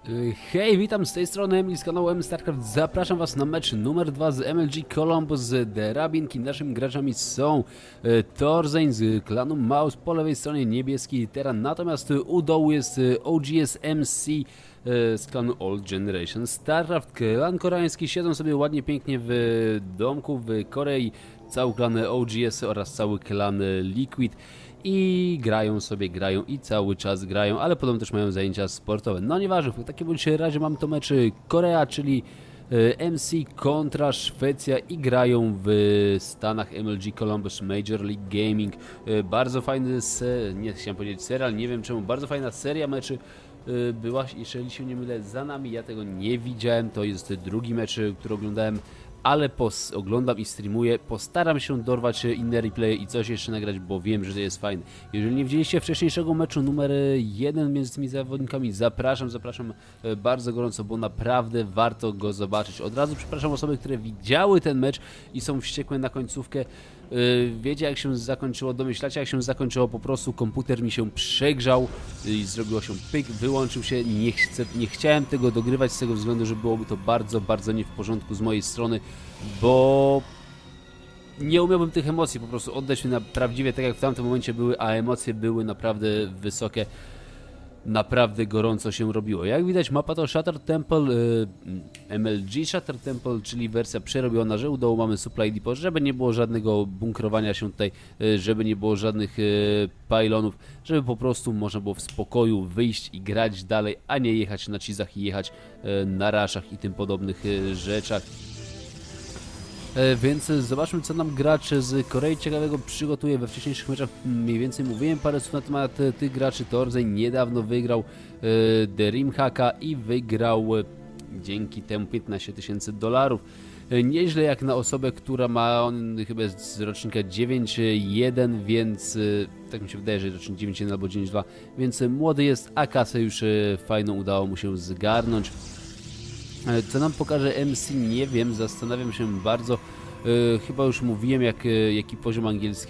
Hej, witam z tej strony Emil z kanału StarCraft. Zapraszam was na mecz numer 2 z MLG Columbus z The Rabinki. Naszymi graczami są Torzein z klanu Maus, po lewej stronie niebieski Terran, natomiast u dołu jest OGS MC z klanu Old Generation StarCraft. Klan koreański siedzą sobie ładnie, pięknie w domku w Korei. Cały klan OGS oraz cały klan Liquid. I grają sobie, grają i cały czas grają, ale podobno też mają zajęcia sportowe. No nieważne, w takim bądź razie mam to mecz Korea, czyli MC kontra Szwecja i grają w Stanach MLG Columbus Major League Gaming. Bardzo fajny, nie chciałem powiedzieć serial, nie wiem czemu, bardzo fajna seria meczy była, jeżeli się nie mylę, za nami. Ja tego nie widziałem, to jest drugi mecz, który oglądałem, ale oglądam i streamuję, postaram się dorwać inne replaye i coś jeszcze nagrać, bo wiem, że to jest fajne. Jeżeli nie widzieliście wcześniejszego meczu numer 1 między tymi zawodnikami, zapraszam bardzo gorąco, bo naprawdę warto go zobaczyć. Od razu przepraszam osoby, które widziały ten mecz i są wściekłe na końcówkę. Wiecie jak się zakończyło, domyślacie jak się zakończyło, po prostu komputer mi się przegrzał i zrobiło się pyk, wyłączył się, nie chciałem tego dogrywać z tego względu, że byłoby to bardzo nie w porządku z mojej strony, bo nie umiałbym tych emocji po prostu oddać na prawdziwie tak jak w tamtym momencie były, a emocje były naprawdę wysokie. Naprawdę gorąco się robiło. Jak widać, mapa to Shattered Temple, MLG Shattered Temple, czyli wersja przerobiona, że u dołu mamy Supply Depot, żeby nie było żadnego bunkrowania się tutaj, żeby nie było żadnych pylonów, żeby po prostu można było w spokoju wyjść i grać dalej, a nie jechać na cheesach i jechać na raszach i tym podobnych rzeczach. Więc zobaczmy, co nam gracz z Korei ciekawego przygotuje. We wcześniejszych meczach mniej więcej mówiłem parę słów na temat tych graczy. Torzein niedawno wygrał Dreamhacka i wygrał dzięki temu $15,000. Nieźle jak na osobę, która ma, on chyba z rocznika 9.1, więc tak mi się wydaje, że rocznik 9.1 albo 9.2, więc młody jest, a kasę już fajną udało mu się zgarnąć. Co nam pokaże MC, nie wiem, zastanawiam się bardzo. Chyba już mówiłem, jaki poziom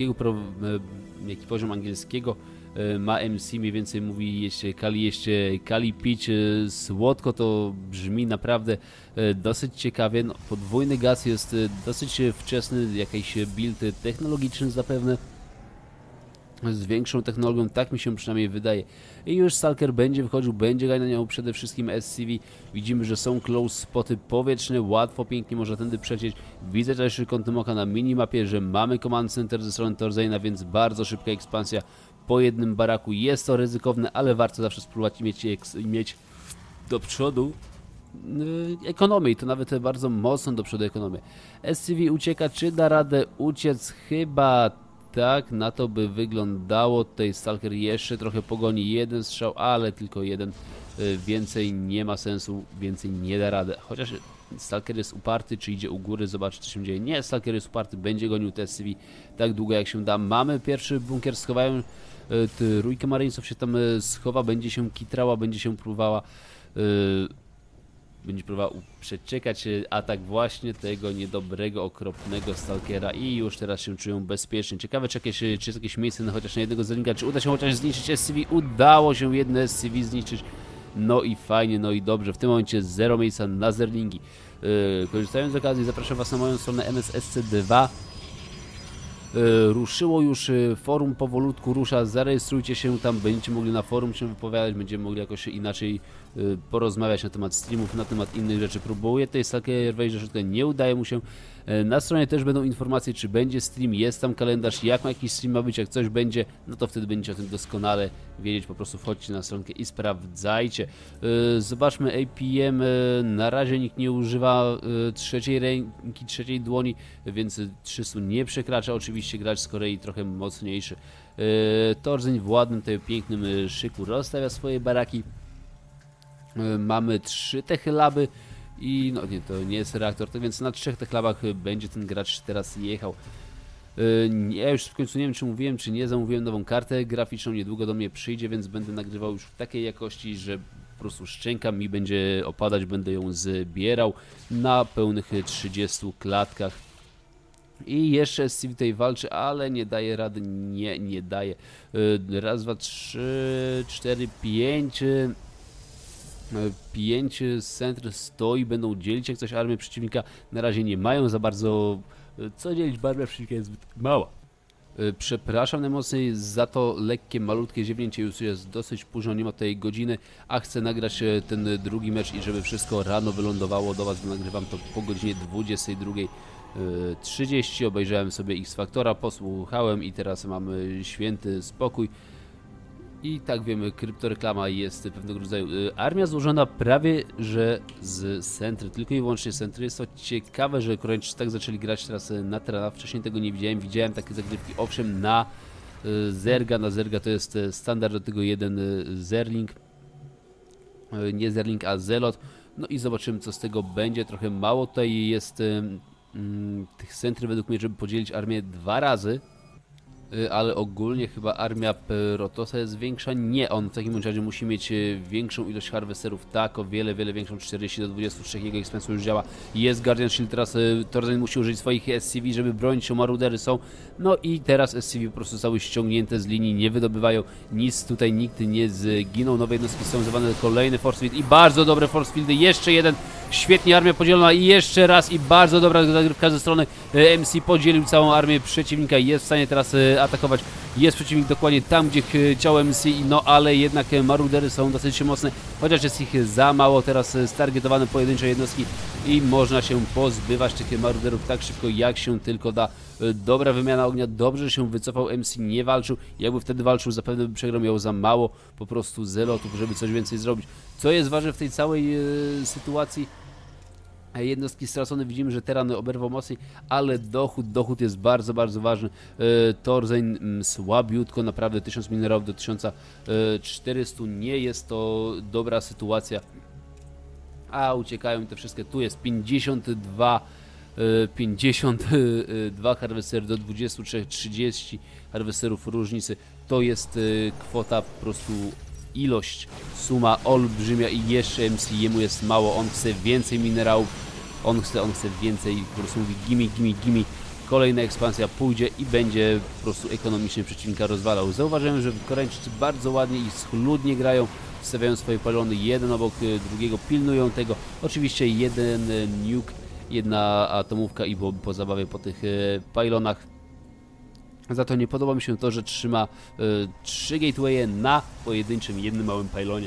angielskiego ma MC, mniej więcej mówi jeście Kali pić słodko, to brzmi naprawdę dosyć ciekawie. No, podwójny gaz jest dosyć wczesny, jakiś build technologiczny zapewne. Z większą technologią, tak mi się przynajmniej wydaje. I już Stalker będzie wychodził, będzie ganiał przede wszystkim SCV. Widzimy, że są close spoty powietrzne, łatwo, pięknie można tędy przecieć. Widzę też kątem oka na minimapie, że mamy command center ze strony Torzeina, więc bardzo szybka ekspansja po jednym baraku. Jest to ryzykowne, ale warto zawsze spróbować mieć do przodu ekonomię i to nawet bardzo mocno do przodu ekonomię. SCV ucieka, czy da radę uciec? Chyba tak, na to by wyglądało. Tutaj Stalker jeszcze trochę pogoni, jeden strzał, ale tylko jeden. Więcej nie ma sensu, więcej nie da rady. Chociaż Stalker jest uparty, czy idzie u góry, zobaczy co się dzieje. Nie, Stalker jest uparty, będzie gonił TSCV tak długo jak się da. Mamy pierwszy bunkier, schowają. Trójka Marinesów się tam schowa, będzie się kitrała, będzie się próbowała przeczekać atak właśnie tego niedobrego, okropnego Stalkera i już teraz się czują bezpiecznie. Ciekawe, czy jest jakieś miejsce chociaż na jednego zerlinga, czy uda się chociaż zniszczyć SCV. Udało się jedno SCV zniszczyć. No i fajnie, no i dobrze. W tym momencie zero miejsca na zerlingi. Korzystając z okazji, zapraszam was na moją stronę MSSC2. Ruszyło już forum, powolutku rusza, zarejestrujcie się tam, będziecie mogli na forum się wypowiadać, będziemy mogli jakoś inaczej porozmawiać na temat streamów, na temat innych rzeczy. Próbuję tej Stalker wejść do środka, nie udaje mu się. Na stronie też będą informacje, czy będzie stream, jest tam kalendarz, jak ma jakiś stream ma być, jak coś będzie, no to wtedy będziecie o tym doskonale wiedzieć, po prostu wchodźcie na stronkę i sprawdzajcie. Zobaczmy APM, na razie nikt nie używa trzeciej ręki, trzeciej dłoni, więc 300 nie przekracza, oczywiście gracz z Korei trochę mocniejszy. Torzein w ładnym, tutaj pięknym szyku rozstawia swoje baraki. Mamy 3 techlaby i no nie, to nie jest reaktor, to więc na 3 techlabach będzie ten gracz teraz jechał. Ja już w końcu nie wiem, czy mówiłem, czy nie, zamówiłem nową kartę graficzną, niedługo do mnie przyjdzie, więc będę nagrywał już w takiej jakości, że po prostu szczęka mi będzie opadać, będę ją zbierał na pełnych 30 klatkach. I jeszcze SCV tutaj walczy, ale nie daje rady, nie daje. Raz, dwa, trzy, cztery, pięć. 5 centr stoi, będą dzielić jak coś armię przeciwnika. Na razie nie mają za bardzo co dzielić, bo armia przeciwnika jest zbyt mała. Przepraszam najmocniej za to lekkie, malutkie ziewnięcie, już jest dosyć późno, nie ma tej godziny, a chcę nagrać ten drugi mecz i żeby wszystko rano wylądowało do Was, bo nagrywam to po godzinie 22:30. Obejrzałem sobie X-Factora, posłuchałem i teraz mamy święty spokój. I tak wiemy, kryptoreklama jest pewnego rodzaju. Armia złożona prawie że z centry, tylko i wyłącznie z centry. Jest to ciekawe, że Koreańczycy tak zaczęli grać teraz na Terrana. Wcześniej tego nie widziałem. Widziałem takie zagrywki, owszem, na Zerga. Na Zerga to jest standard, do tego jeden Zerling. Nie Zerling, a Zelot. No i zobaczymy, co z tego będzie. Trochę mało tutaj jest tych centry według mnie, żeby podzielić armię 2 razy. Ale ogólnie chyba armia Protosa jest większa. Nie, on w takim razie musi mieć większą ilość harvesterów. Tak, o wiele większą, 40 do 23. Jego expensu już działa. Jest Guardian Shield, teraz Torzen musi użyć swoich SCV, żeby bronić się. Marudery są. No i teraz SCV po prostu zostały ściągnięte z linii, nie wydobywają nic. Tutaj nikt nie zginął. Nowe jednostki są zwane, kolejny force field i bardzo dobre force fieldy. Jeszcze jeden. Świetnie armia podzielona i jeszcze raz i bardzo dobra zagrywka ze strony MC. Podzielił całą armię przeciwnika i jest w stanie teraz atakować. Jest przeciwnik dokładnie tam, gdzie chciał MC, no ale jednak marudery są dosyć mocne, chociaż jest ich za mało. Teraz stargetowane pojedyncze jednostki i można się pozbywać tych maruderów tak szybko, jak się tylko da. Dobra wymiana ognia, dobrze, że się wycofał. MC nie walczył, jakby wtedy walczył, zapewne by przegrał, miał za mało po prostu zelotów, żeby coś więcej zrobić. Co jest ważne w tej całej sytuacji? Jednostki stracone, widzimy, że Terran oberwał mocniej, ale dochód jest bardzo ważny. Torzen słabiutko, naprawdę 1000 minerałów do 1400, nie jest to dobra sytuacja. A uciekają te wszystkie, tu jest 52 harvestery do 23, 30 harvesterów różnicy. To jest kwota po prostu, ilość, suma olbrzymia i jeszcze MC, jemu jest mało, on chce więcej minerałów, on chce więcej, po prostu mówi gimme. Kolejna ekspansja pójdzie i będzie po prostu ekonomicznie przeciwnika rozwalał. Zauważyłem, że Koreańczycy bardzo ładnie i schludnie grają, stawiają swoje pylony jeden obok drugiego, pilnują tego. Oczywiście jeden nuke, jedna atomówka i byłoby po zabawie po tych pylonach. Za to nie podoba mi się to, że trzyma 3 gatewaye na pojedynczym jednym małym pylonie.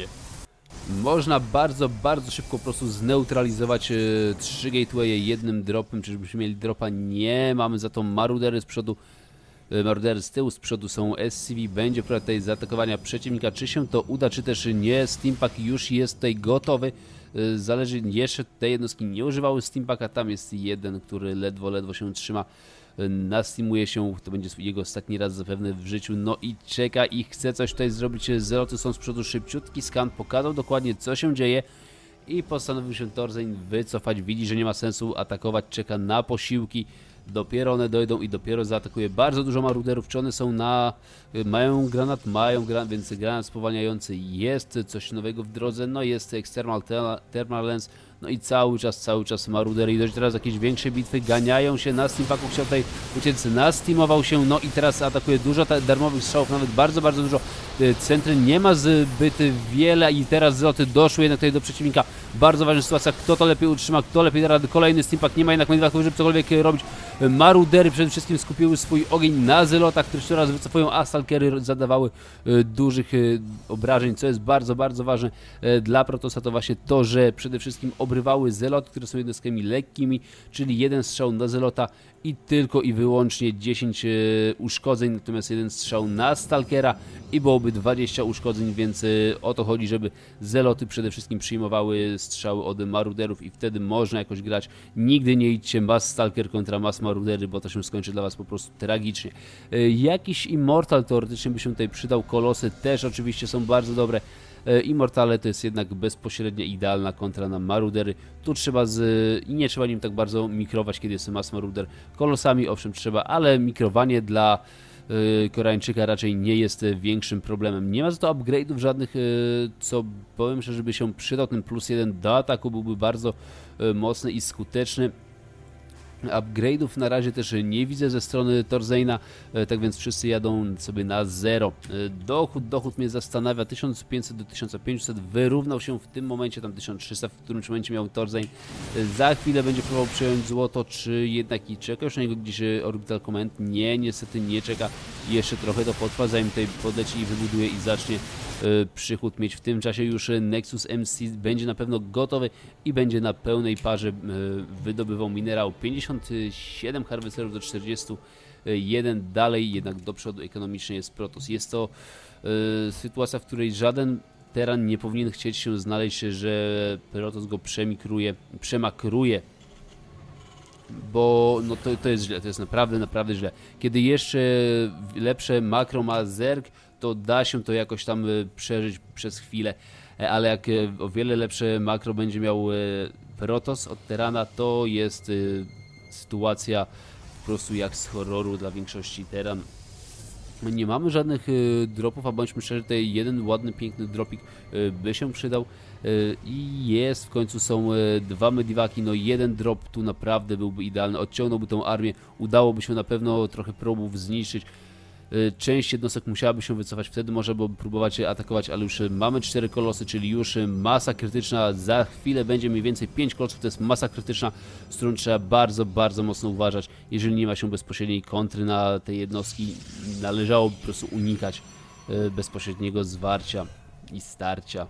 Można bardzo szybko po prostu zneutralizować 3 gatewaye jednym dropem, czyżbyśmy mieli dropa? Nie, mamy za to marudery z przodu, marudery z tyłu, z przodu są SCV, będzie próba tutaj zaatakowania przeciwnika, czy się to uda, czy też nie. Steampack już jest tutaj gotowy, zależy, jeszcze te jednostki nie używały Steampacka, tam jest jeden, który ledwo się trzyma. Nastimuje się, to będzie jego ostatni raz zapewne w życiu, no i czeka i chce coś tutaj zrobić. Zeloty są z przodu, szybciutki skan pokazał dokładnie, co się dzieje i postanowił się Torzen wycofać, widzi, że nie ma sensu atakować, czeka na posiłki, dopiero one dojdą i dopiero zaatakuje. Bardzo dużo maruderów, czy one są na... mają granat, więc granat spowalniający jest, coś nowego w drodze, no jest External Thermal Lens, no i cały czas marudery i dość teraz jakieś większe bitwy, ganiają się na Steampacku, chciał tutaj uciec, nasteamował się, no i teraz atakuje dużo darmowych strzałów, nawet bardzo dużo. Centry nie ma zbyt wiele i teraz zeloty doszły jednak tutaj do przeciwnika. Bardzo ważna sytuacja, kto to lepiej utrzyma, kto lepiej da radę. Kolejny Steampack, nie ma jednak motywacji, żeby cokolwiek robić. Marudery przede wszystkim skupiły swój ogień na zelotach, które coraz wycofują, a stalkery zadawały dużych obrażeń, co jest bardzo ważne dla Protosa. To właśnie to, że przede wszystkim obrywały zeloty, które są jednostkami lekkimi, czyli jeden strzał na zelota i tylko i wyłącznie 10 uszkodzeń, natomiast jeden strzał na stalkera i byłoby 20 uszkodzeń, więc o to chodzi, żeby zeloty przede wszystkim przyjmowały strzały od maruderów i wtedy można jakoś grać. Nigdy nie idźcie mass stalker kontra mass marudery, bo to się skończy dla Was po prostu tragicznie. Jakiś Immortal teoretycznie by się tutaj przydał, kolosy też oczywiście są bardzo dobre. Immortale to jest jednak bezpośrednio idealna kontra na marudery. Tu trzeba i nie trzeba nim tak bardzo mikrować, kiedy jest mass maruder. Kolosami owszem trzeba, ale mikrowanie dla Koreańczyka raczej nie jest większym problemem. Nie ma za to upgrade'ów żadnych, co powiem szczerze, żeby się przydał. Ten +1 do ataku byłby bardzo mocny i skuteczny. Upgrade'ów na razie też nie widzę ze strony Torzeina, tak więc wszyscy jadą sobie na zero. Dochód mnie zastanawia, 1500 do 1500, wyrównał się w tym momencie, tam 1300, w którym momencie miał Torzein. Za chwilę będzie próbował przejąć złoto, czy jednak i czeka już na niego gdzieś Orbital Command? Nie, niestety nie czeka, jeszcze trochę to potrwa, zanim tutaj podleci i wybuduje i zacznie przychód mieć. W tym czasie już Nexus MC będzie na pewno gotowy i będzie na pełnej parze wydobywał minerał. 57 harvesterów do 41, dalej jednak do przodu ekonomicznie jest Protoss. Jest to sytuacja, w której żaden teran nie powinien chcieć się znaleźć, że Protoss go przemakruje, bo no to jest źle, to jest naprawdę źle. Kiedy jeszcze lepsze makro ma Zerg, to da się to jakoś tam przeżyć przez chwilę, ale jak o wiele lepsze makro będzie miał Protoss od terana, to jest sytuacja po prostu jak z horroru dla większości teran. Nie mamy żadnych dropów, a bądźmy szczerzy, tutaj jeden ładny, piękny dropik by się przydał i jest, w końcu są dwa mediwaki, no jeden drop tu naprawdę byłby idealny, odciągnąłby tą armię, udałoby się na pewno trochę probów zniszczyć. Część jednostek musiałaby się wycofać, wtedy można byłoby próbować atakować, ale już mamy 4 kolosy, czyli już masa krytyczna, za chwilę będzie mniej więcej 5 kolosów, to jest masa krytyczna, z którą trzeba bardzo mocno uważać. Jeżeli nie ma się bezpośredniej kontry na te jednostki, należało po prostu unikać bezpośredniego zwarcia i starcia.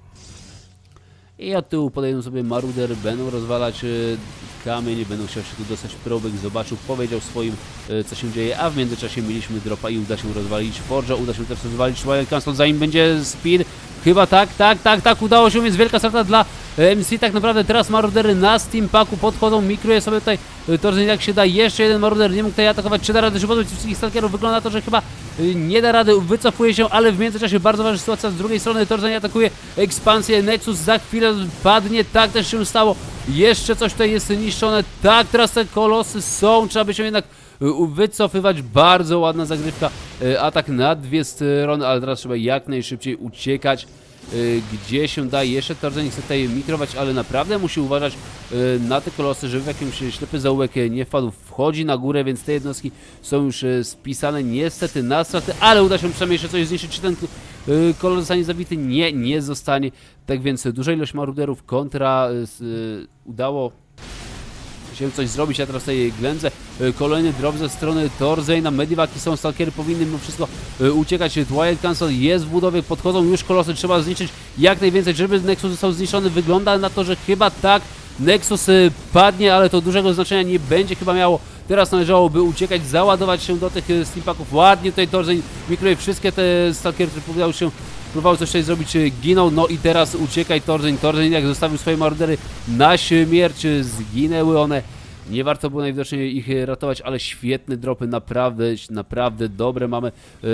I od tyłu podejdą sobie Maruder, będą rozwalać kamień, będą chciał się tu dostać probek, zobaczył, powiedział swoim, co się dzieje, a w międzyczasie mieliśmy dropa i uda się rozwalić Forge'a, uda się też rozwalić Wild Cancel, zanim będzie speed. Chyba tak, udało się, więc wielka strata dla MC. Tak naprawdę teraz Marudery na Steampaku podchodzą, mikruje sobie tutaj Torzein jak się da, jeszcze jeden Maruder, nie mógł tutaj atakować, czy da radę się pozbyć wszystkich stalkerów, wygląda na to, że chyba nie da rady, wycofuje się, ale w międzyczasie bardzo ważna sytuacja, z drugiej strony Torzein atakuje ekspansję, Nexus za chwilę padnie, tak też się stało, jeszcze coś tutaj jest niszczone, tak, teraz te kolosy są, trzeba by się jednak wycofywać, bardzo ładna zagrywka, atak na dwie strony, ale teraz trzeba jak najszybciej uciekać, gdzie się da. Jeszcze Torzein chce tutaj mikrować, ale naprawdę musi uważać na te kolosy, żeby w jakimś ślepy zaułek nie wpadł. Wchodzi na górę, więc te jednostki są już spisane niestety na straty, ale uda się przynajmniej jeszcze coś zniszczyć. Czy ten kolos zostanie zabity? Nie zostanie. Tak więc duża ilość maruderów kontra udało się coś zrobić, a teraz tej ględze kolejny drop ze strony Torzeina, mediwaki są, stalkery powinny mimo wszystko uciekać, Wild Cancel jest w budowie, podchodzą już kolosy, trzeba zniszczyć jak najwięcej, żeby Nexus został zniszczony, wygląda na to, że chyba tak, Nexus padnie, ale to dużego znaczenia nie będzie chyba miało, teraz należałoby uciekać, załadować się do tych steampaków, ładnie tutaj Torzein mikruje wszystkie te stalkery, które próbowały coś tutaj zrobić, ginął, no i teraz uciekaj Torzein, jak zostawił swoje marudery na śmierć, zginęły one, nie warto było najwidoczniej ich ratować, ale świetne dropy, naprawdę dobre, mamy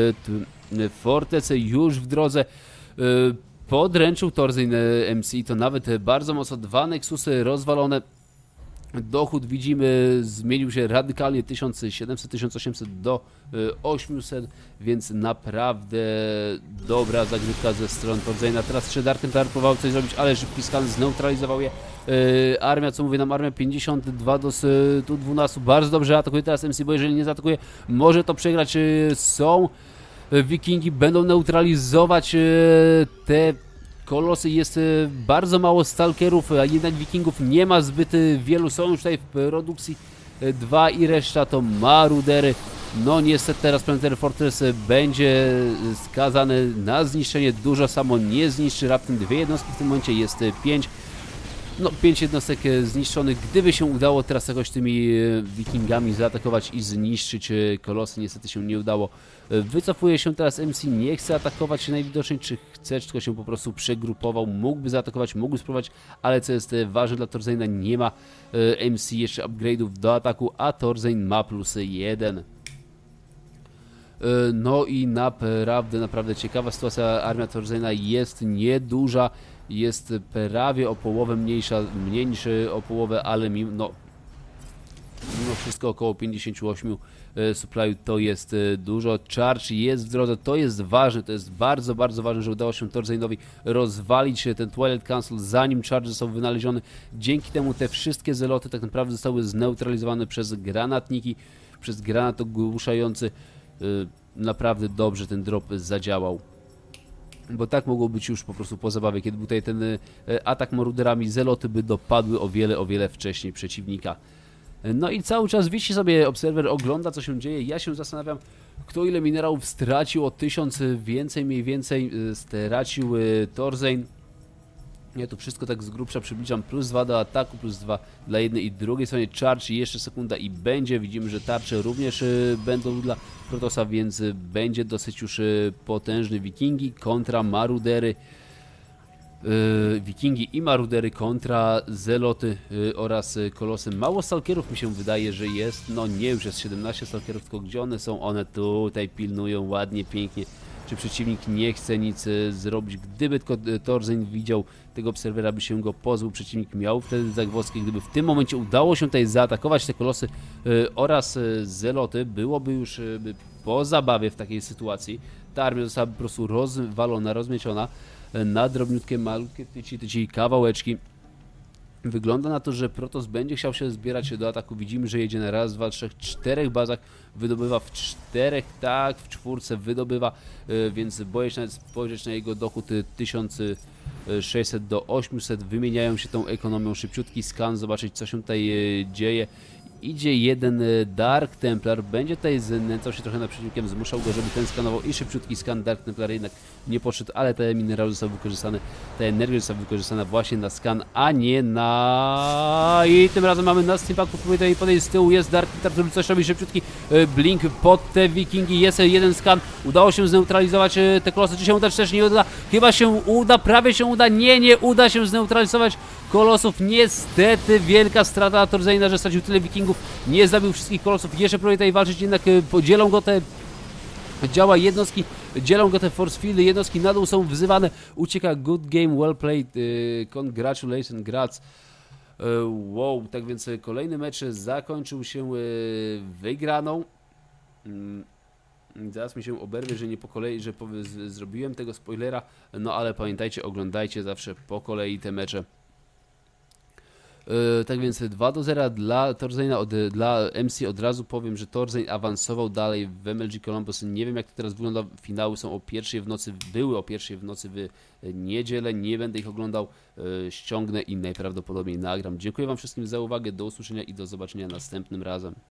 fortecę już w drodze, podręczył Torzein MC, to nawet bardzo mocno, 2 Nexusy rozwalone. Dochód widzimy zmienił się radykalnie, 1700-1800 do 800, więc naprawdę dobra zagrywka ze strony Torzeina. Teraz Dark Templar próbował coś zrobić, ale szybki skan zneutralizował je. Armia, co mówi nam armia, 52 do 112, bardzo dobrze atakuje teraz MC, bo jeżeli nie zaatakuje, może to przegrać. Są Wikingi, będą neutralizować te kolosy, jest bardzo mało stalkerów, a jednak Wikingów nie ma zbyt wielu, są już tutaj w produkcji 2 i reszta to marudery. No niestety teraz Planetary Fortress będzie skazany na zniszczenie, dużo samo nie zniszczy, raptem 2 jednostki, w tym momencie jest 5. No 5 jednostek zniszczonych, gdyby się udało teraz jakoś tymi Wikingami zaatakować i zniszczyć kolosy, niestety się nie udało. Wycofuje się teraz MC, nie chce atakować najwidoczniej, czy chce, czy tylko się po prostu przegrupował, mógłby zaatakować, mógłby spróbować, ale co jest ważne dla Torzeina, nie ma MC jeszcze upgrade'ów do ataku, a Torzein ma +1. No i naprawdę ciekawa sytuacja, armia Torzeina jest nieduża, jest prawie o połowę mniejsza, mniej niż o połowę, ale mimo wszystko około 58 supply to jest dużo. Charge jest w drodze, to jest ważne, to jest bardzo, bardzo ważne, że udało się Torzainowi rozwalić ten Twilight Council, zanim Charge został wynaleziony. Dzięki temu te wszystkie zeloty tak naprawdę zostały zneutralizowane przez granatniki, przez granat ogłuszający. Naprawdę dobrze ten drop zadziałał. Bo tak mogło być już po prostu po zabawie, kiedy był tutaj ten atak maruderami, zeloty by dopadły o wiele wcześniej przeciwnika. No i cały czas wisi sobie obserwer, ogląda co się dzieje. Ja się zastanawiam, kto ile minerałów stracił, o 1000 więcej mniej więcej stracił Torzain. Ja tu wszystko tak z grubsza przybliżam, +2 do ataku, +2 dla jednej i drugiej strony. Charge jeszcze sekunda i będzie. Widzimy, że tarcze również będą dla Protosa, więc będzie dosyć już potężny. Wikingi kontra marudery. Wikingi i marudery kontra zeloty oraz kolosy. Mało stalkerów mi się wydaje, że jest. No nie, już jest 17 stalkerów, tylko gdzie one są? One tutaj pilnują ładnie, pięknie. Czy przeciwnik nie chce nic zrobić? Gdyby tylko Torzain widział tego obserwera, by się go pozbył, przeciwnik miał wtedy zagwozdkę. Gdyby w tym momencie udało się tutaj zaatakować te kolosy oraz zeloty, byłoby już po zabawie w takiej sytuacji. Ta armia zostałaby po prostu rozwalona, rozmieciona na drobniutkie, malutkie tyci kawałeczki. Wygląda na to, że Protoss będzie chciał się zbierać do ataku. Widzimy, że jedzie na raz, dwa, trzech, 4 bazach. Wydobywa w 4, tak, w 4 wydobywa, więc boję się nawet spojrzeć na jego dochód 1600 do 800. Wymieniają się tą ekonomią. Szybciutki skan, zobaczyć co się tutaj dzieje. Idzie jeden Dark Templar, będzie tutaj znęcał się trochę nad przeciwnikiem, zmuszał go, żeby ten skanował i szybciutki skan. Dark Templar jednak nie poszedł, ale te minerały zostały wykorzystane, ta energia została wykorzystana właśnie na skan, a nie na... I tym razem mamy na Steampaku, próbuje tutaj podejść z tyłu, jest Dark Templar, który coś robi, szybciutki blink pod te wikingi, jest jeden skan, udało się zneutralizować te kolosy, czy się uda, czy też nie uda, chyba się uda, prawie się uda, nie uda się zneutralizować kolosów, niestety wielka strata Torzaina, że stracił tyle wikingów, nie zabił wszystkich kolosów, jeszcze próbuje tutaj walczyć, jednak podzielą go te działa jednostki, dzielą go te force fieldy, jednostki na dół są wzywane, ucieka, good game, well played, congratulations, grats. Wow, tak więc kolejny mecz zakończył się wygraną. Zaraz mi się oberwie, że nie po kolei, że zrobiłem tego spoilera, no ale pamiętajcie, oglądajcie zawsze po kolei te mecze. Tak więc 2-0 dla Torzaina, dla MC od razu powiem, że Torzain awansował dalej w MLG Columbus. Nie wiem jak to teraz wygląda, finały są o 1 w nocy, były o 1 w nocy w niedzielę, nie będę ich oglądał, ściągnę i najprawdopodobniej nagram. Dziękuję wam wszystkim za uwagę, do usłyszenia i do zobaczenia następnym razem.